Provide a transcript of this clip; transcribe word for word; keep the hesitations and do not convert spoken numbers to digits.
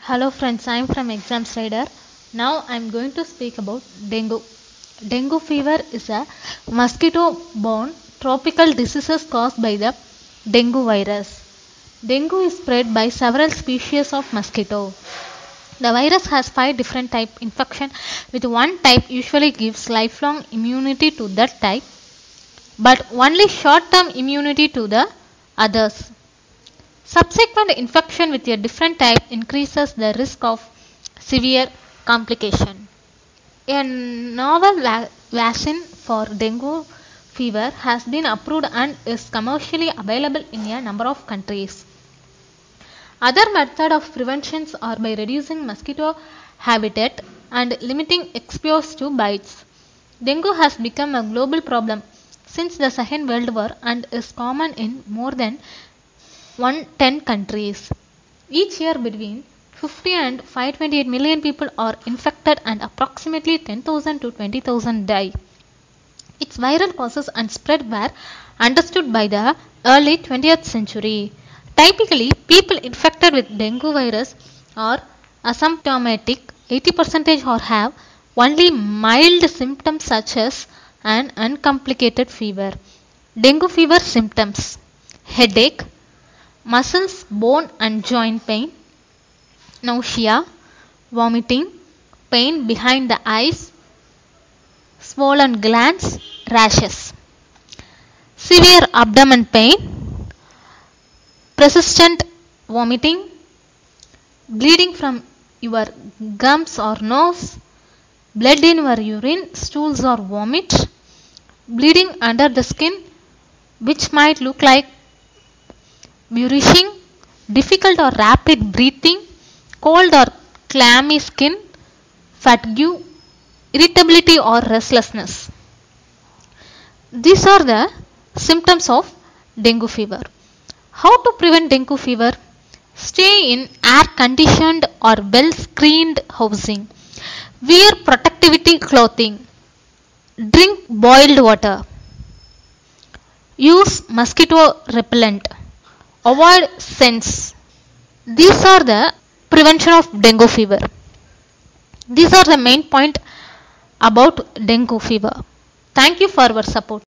Hello friends, I am from Exams Rider. Now I am going to speak about dengue. Dengue fever is a mosquito-borne tropical disease caused by the dengue virus. Dengue is spread by several species of mosquito. The virus has five different type infection, with one type usually gives lifelong immunity to that type, but only short-term immunity to the others. Subsequent infection with a different type increases the risk of severe complication. A novel va- vaccine for dengue fever has been approved and is commercially available in a number of countries. Other methods of prevention are by reducing mosquito habitat and limiting exposure to bites. Dengue has become a global problem since the Second World War and is common in more than one hundred ten countries. Each year between fifty and five hundred twenty-eight million people are infected and approximately ten thousand to twenty thousand die. Its viral causes and spread were understood by the early twentieth century. Typically, people infected with dengue virus are asymptomatic, eighty percent or have only mild symptoms such as an uncomplicated fever. Dengue fever symptoms: headache, muscles, bone and joint pain, nausea, vomiting, pain behind the eyes, swollen glands, rashes, severe abdomen pain, persistent vomiting, bleeding from your gums or nose, blood in your urine, stools or vomit, bleeding under the skin which might look like bruising, difficult or rapid breathing, cold or clammy skin, fatigue, irritability or restlessness. These are the symptoms of dengue fever. How to prevent dengue fever? Stay in air conditioned or well screened housing. Wear protective clothing. Drink boiled water. Use mosquito repellent. Avoid scents. These are the prevention of dengue fever. These are the main point about dengue fever. Thank you for your support.